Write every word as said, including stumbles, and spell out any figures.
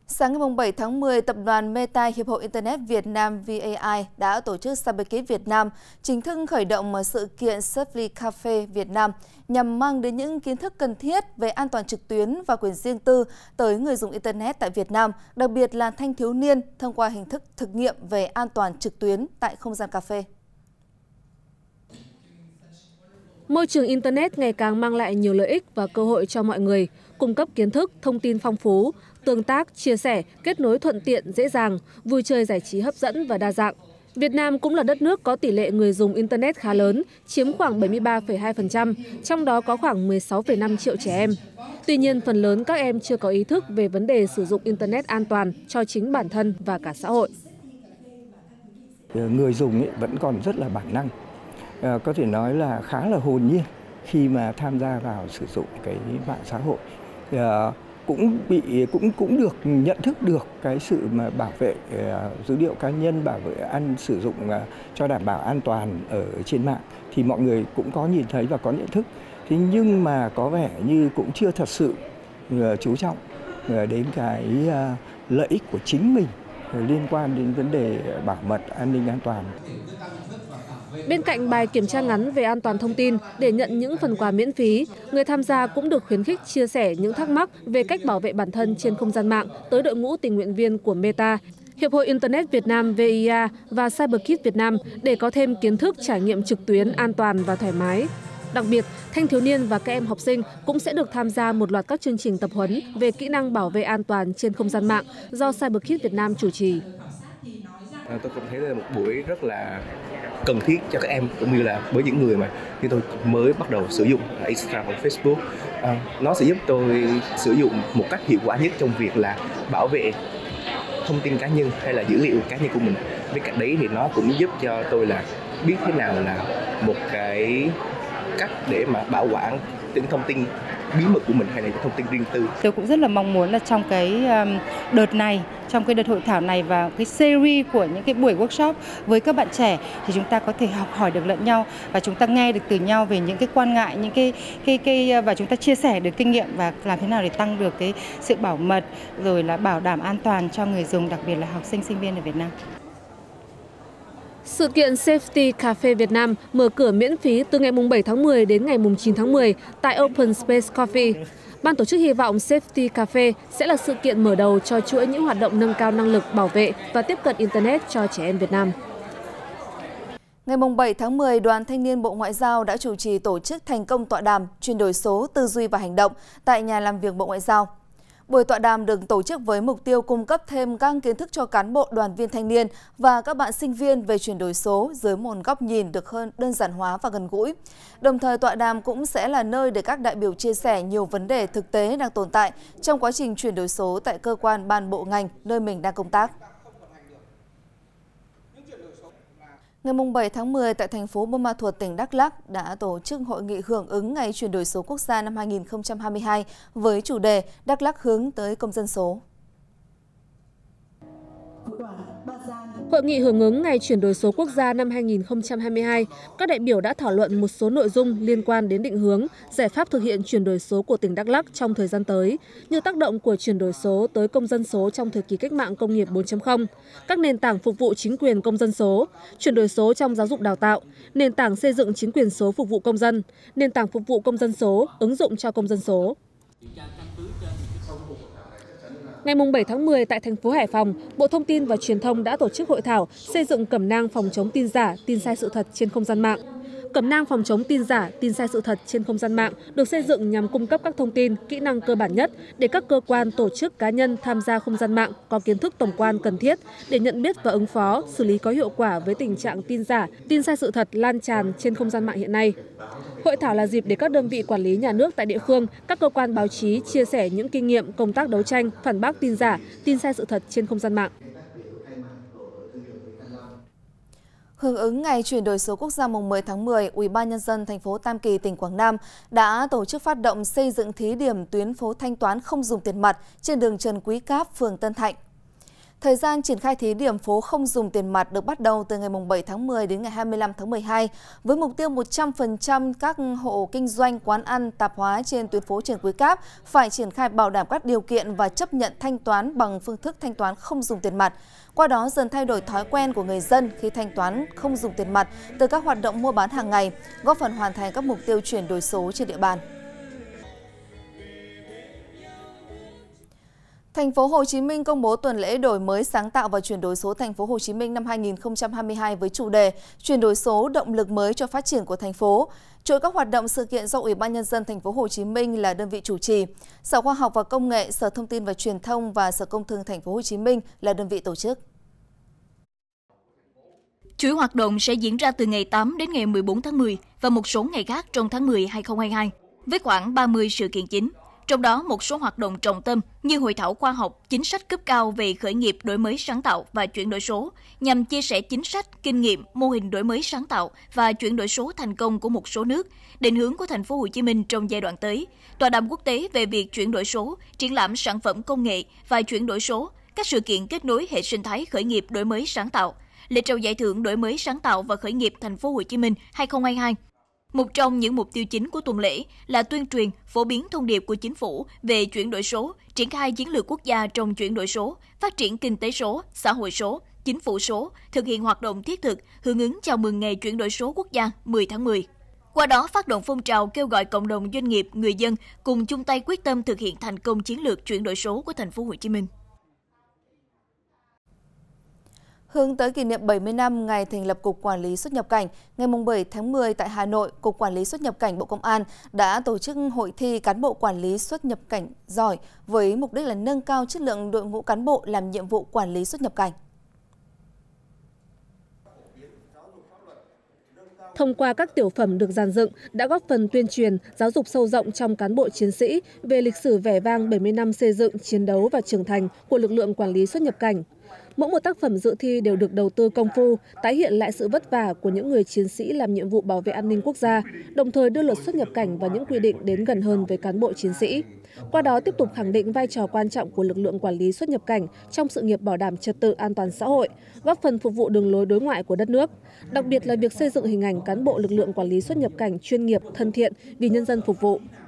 Sáng ngày bảy tháng mười, Tập đoàn Meta Hiệp hội Internet Việt Nam V A I đã tổ chức CyberKit Việt Nam chính thức khởi động sự kiện Safely Cafe Việt Nam nhằm mang đến những kiến thức cần thiết về an toàn trực tuyến và quyền riêng tư tới người dùng Internet tại Việt Nam, đặc biệt là thanh thiếu niên thông qua hình thức thực nghiệm về an toàn trực tuyến tại không gian cà phê. Môi trường Internet ngày càng mang lại nhiều lợi ích và cơ hội cho mọi người, cung cấp kiến thức, thông tin phong phú, tương tác, chia sẻ, kết nối thuận tiện, dễ dàng, vui chơi giải trí hấp dẫn và đa dạng. Việt Nam cũng là đất nước có tỷ lệ người dùng Internet khá lớn, chiếm khoảng bảy mươi ba phẩy hai phần trăm, trong đó có khoảng mười sáu phẩy năm triệu trẻ em. Tuy nhiên, phần lớn các em chưa có ý thức về vấn đề sử dụng Internet an toàn cho chính bản thân và cả xã hội. Người dùng ấy vẫn còn rất là bản năng. À, có thể nói là khá là hồn nhiên khi mà tham gia vào sử dụng cái mạng xã hội, à, cũng bị cũng cũng được nhận thức được cái sự mà bảo vệ uh, dữ liệu cá nhân, bảo vệ an sử dụng uh, cho đảm bảo an toàn ở trên mạng, thì mọi người cũng có nhìn thấy và có nhận thức. Thế nhưng mà có vẻ như cũng chưa thật sự uh, chú trọng uh, đến cái uh, lợi ích của chính mình uh, liên quan đến vấn đề bảo mật, an ninh an toàn. Bên cạnh bài kiểm tra ngắn về an toàn thông tin để nhận những phần quà miễn phí, người tham gia cũng được khuyến khích chia sẻ những thắc mắc về cách bảo vệ bản thân trên không gian mạng tới đội ngũ tình nguyện viên của Meta, Hiệp hội Internet Việt Nam V I A và CyberKit Việt Nam để có thêm kiến thức trải nghiệm trực tuyến an toàn và thoải mái. Đặc biệt, thanh thiếu niên và các em học sinh cũng sẽ được tham gia một loạt các chương trình tập huấn về kỹ năng bảo vệ an toàn trên không gian mạng do CyberKit Việt Nam chủ trì. Tôi cũng thấy đây là một buổi rất là cần thiết cho các em, cũng như là với những người mà như tôi mới bắt đầu sử dụng Instagram và Facebook. À, nó sẽ giúp tôi sử dụng một cách hiệu quả nhất trong việc là bảo vệ thông tin cá nhân hay là dữ liệu cá nhân của mình. Bên cạnh đấy thì nó cũng giúp cho tôi là biết thế nào là một cái cách để mà bảo quản những thông tin bí mật của mình hay là những thông tin riêng tư. Tôi cũng rất là mong muốn là trong cái đợt này, trong cái đợt hội thảo này và cái series của những cái buổi workshop với các bạn trẻ thì chúng ta có thể học hỏi được lẫn nhau và chúng ta nghe được từ nhau về những cái quan ngại, những cái cái cái và chúng ta chia sẻ được kinh nghiệm và làm thế nào để tăng được cái sự bảo mật rồi là bảo đảm an toàn cho người dùng, đặc biệt là học sinh sinh viên ở Việt Nam. Sự kiện Safety Cafe Việt Nam mở cửa miễn phí từ ngày bảy tháng mười đến ngày chín tháng mười tại Open Space Coffee. Ban tổ chức hy vọng Safety Cafe sẽ là sự kiện mở đầu cho chuỗi những hoạt động nâng cao năng lực bảo vệ và tiếp cận Internet cho trẻ em Việt Nam. Ngày bảy tháng mười, Đoàn Thanh niên Bộ Ngoại giao đã chủ trì tổ chức thành công tọa đàm chuyển đổi số, tư duy và hành động tại nhà làm việc Bộ Ngoại giao. Buổi tọa đàm được tổ chức với mục tiêu cung cấp thêm các kiến thức cho cán bộ, đoàn viên thanh niên và các bạn sinh viên về chuyển đổi số dưới một góc nhìn được hơn đơn giản hóa và gần gũi. Đồng thời, tọa đàm cũng sẽ là nơi để các đại biểu chia sẻ nhiều vấn đề thực tế đang tồn tại trong quá trình chuyển đổi số tại cơ quan, ban, bộ, ngành nơi mình đang công tác. Ngày bảy tháng mười, tại thành phố Buôn Ma Thuột, tỉnh Đắk Lắk đã tổ chức hội nghị hưởng ứng Ngày chuyển đổi số quốc gia năm hai nghìn không trăm hai mươi hai với chủ đề Đắk Lắk hướng tới công dân số. Hội nghị hưởng ứng Ngày chuyển đổi số quốc gia năm hai nghìn không trăm hai mươi hai, các đại biểu đã thảo luận một số nội dung liên quan đến định hướng, giải pháp thực hiện chuyển đổi số của tỉnh Đắk Lắk trong thời gian tới, như tác động của chuyển đổi số tới công dân số trong thời kỳ cách mạng công nghiệp bốn chấm không, các nền tảng phục vụ chính quyền công dân số, chuyển đổi số trong giáo dục đào tạo, nền tảng xây dựng chính quyền số phục vụ công dân, nền tảng phục vụ công dân số, ứng dụng cho công dân số. Ngày bảy tháng mười, tại thành phố Hải Phòng, Bộ Thông tin và Truyền thông đã tổ chức hội thảo xây dựng cẩm nang phòng chống tin giả, tin sai sự thật trên không gian mạng. Cẩm nang phòng chống tin giả, tin sai sự thật trên không gian mạng được xây dựng nhằm cung cấp các thông tin, kỹ năng cơ bản nhất để các cơ quan, tổ chức, cá nhân tham gia không gian mạng có kiến thức tổng quan cần thiết để nhận biết và ứng phó, xử lý có hiệu quả với tình trạng tin giả, tin sai sự thật lan tràn trên không gian mạng hiện nay. Hội thảo là dịp để các đơn vị quản lý nhà nước tại địa phương, các cơ quan báo chí chia sẻ những kinh nghiệm công tác đấu tranh, phản bác tin giả, tin sai sự thật trên không gian mạng. Hưởng ứng Ngày chuyển đổi số quốc gia mùng mười tháng mười, Ủy ban nhân dân thành phố Tam Kỳ, tỉnh Quảng Nam đã tổ chức phát động xây dựng thí điểm tuyến phố thanh toán không dùng tiền mặt trên đường Trần Quý Cáp, phường Tân Thạnh. Thời gian triển khai thí điểm phố không dùng tiền mặt được bắt đầu từ ngày bảy tháng mười đến ngày hai mươi lăm tháng mười hai, với mục tiêu một trăm phần trăm các hộ kinh doanh, quán ăn, tạp hóa trên tuyến phố Trần Quý Cáp phải triển khai bảo đảm các điều kiện và chấp nhận thanh toán bằng phương thức thanh toán không dùng tiền mặt. Qua đó dần thay đổi thói quen của người dân khi thanh toán không dùng tiền mặt từ các hoạt động mua bán hàng ngày, góp phần hoàn thành các mục tiêu chuyển đổi số trên địa bàn. Thành phố Hồ Chí Minh công bố tuần lễ đổi mới sáng tạo và chuyển đổi số Thành phố Hồ Chí Minh năm hai nghìn không trăm hai mươi hai với chủ đề chuyển đổi số động lực mới cho phát triển của thành phố. Chuỗi các hoạt động sự kiện do Ủy ban Nhân dân Thành phố Hồ Chí Minh là đơn vị chủ trì, Sở Khoa học và Công nghệ, Sở Thông tin và Truyền thông và Sở Công thương Thành phố Hồ Chí Minh là đơn vị tổ chức. Chuỗi hoạt động sẽ diễn ra từ ngày tám đến ngày mười bốn tháng mười và một số ngày khác trong tháng mười hai nghìn không trăm hai mươi hai với khoảng ba mươi sự kiện chính. Trong đó, một số hoạt động trọng tâm như hội thảo khoa học, chính sách cấp cao về khởi nghiệp đổi mới sáng tạo và chuyển đổi số, nhằm chia sẻ chính sách, kinh nghiệm, mô hình đổi mới sáng tạo và chuyển đổi số thành công của một số nước, định hướng của Thành phố Hồ Chí Minh trong giai đoạn tới, tọa đàm quốc tế về việc chuyển đổi số, triển lãm sản phẩm công nghệ và chuyển đổi số, các sự kiện kết nối hệ sinh thái khởi nghiệp đổi mới sáng tạo, lễ trao giải thưởng đổi mới sáng tạo và khởi nghiệp Thành phố Hồ Chí Minh hai nghìn không trăm hai mươi hai. Một trong những mục tiêu chính của tuần lễ là tuyên truyền, phổ biến thông điệp của chính phủ về chuyển đổi số, triển khai chiến lược quốc gia trong chuyển đổi số, phát triển kinh tế số, xã hội số, chính phủ số, thực hiện hoạt động thiết thực, hưởng ứng chào mừng ngày chuyển đổi số quốc gia mười tháng mười. Qua đó phát động phong trào kêu gọi cộng đồng doanh nghiệp, người dân cùng chung tay quyết tâm thực hiện thành công chiến lược chuyển đổi số của Thành phố Hồ Chí Minh. Hướng tới kỷ niệm bảy mươi năm ngày thành lập Cục Quản lý xuất nhập cảnh, ngày bảy tháng mười tại Hà Nội, Cục Quản lý xuất nhập cảnh Bộ Công an đã tổ chức hội thi cán bộ quản lý xuất nhập cảnh giỏi với mục đích là nâng cao chất lượng đội ngũ cán bộ làm nhiệm vụ quản lý xuất nhập cảnh. Thông qua các tiểu phẩm được dàn dựng đã góp phần tuyên truyền, giáo dục sâu rộng trong cán bộ chiến sĩ về lịch sử vẻ vang bảy mươi năm xây dựng, chiến đấu và trưởng thành của lực lượng quản lý xuất nhập cảnh. Mỗi một tác phẩm dự thi đều được đầu tư công phu, tái hiện lại sự vất vả của những người chiến sĩ làm nhiệm vụ bảo vệ an ninh quốc gia, đồng thời đưa luật xuất nhập cảnh và những quy định đến gần hơn với cán bộ chiến sĩ. Qua đó tiếp tục khẳng định vai trò quan trọng của lực lượng quản lý xuất nhập cảnh trong sự nghiệp bảo đảm trật tự an toàn xã hội, góp phần phục vụ đường lối đối ngoại của đất nước. Đặc biệt là việc xây dựng hình ảnh cán bộ lực lượng quản lý xuất nhập cảnh chuyên nghiệp, thân thiện, vì nhân dân phục vụ.